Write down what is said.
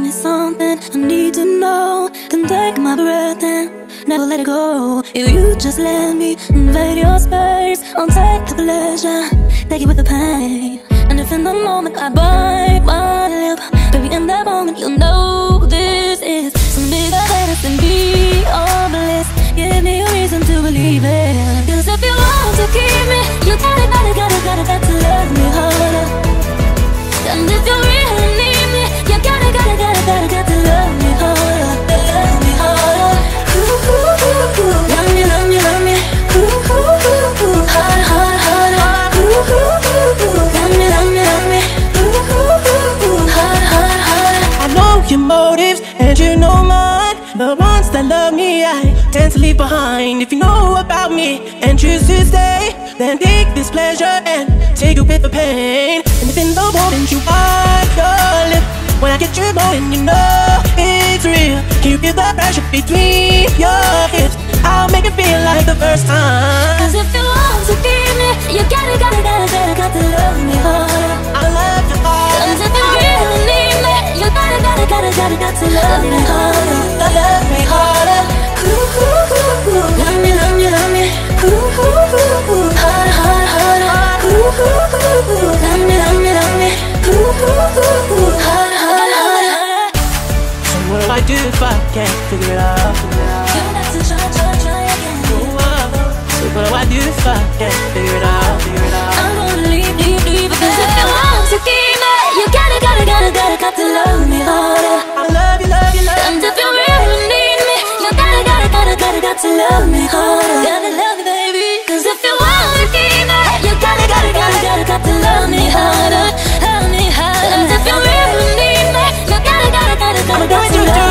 me something I need to know. Can take my breath and never let it go. If you just let me invade your space, I'll take the pleasure, take it with the pain. And if in the moment I bite my lip, baby, in that moment you'll know this is some bigger than be or bliss. Give me a reason to believe it. Cause if you want to keep me, you got to love me harder. And if you really need me, you got to love me harder. Love me harder. Ooh, ooh, ooh, ooh. Love me, love me, love me. Ooh, ooh, ooh, ooh. Harder, harder, harder. Ooh, ooh, ooh, ooh. Love me, love me, love me. Ooh, ooh, ooh, ooh. Harder, harder, harder. I know your motives and you know mine. The ones that love me, I tend to leave behind. If you know about me and choose to stay, then take this pleasure and take it with the pain. And if in the moment you bite your lip, when I get you going, you know it's real. Can you feel the pressure between your hips? I'll make it feel like the first time. Cause if you want to keep me, you got to love me harder. I love you harder. Cause if you really need me, you got to love me harder. Love me harder. Ooh, ooh, ooh, ooh. Love me, love me, love me. Ooh, ooh, ooh, ooh. Harder, harder, harder. Ooh, ooh, ooh, ooh. Love me, love me, love me. Ooh, ooh, ooh, ooh. Harder, harder, harder. So what do I do if I can't figure it out? You got to try again. So what do I do if I can't figure it out? I'm gonna leave. Because if you want to keep me, you got to love me harder. I love you, love you, love you. And if you really need me, you got to love me harder. Gotta love me, baby. Cause if you want to keep me, you got to love me harder. Love me harder. And if you really need me, you got to love me harder.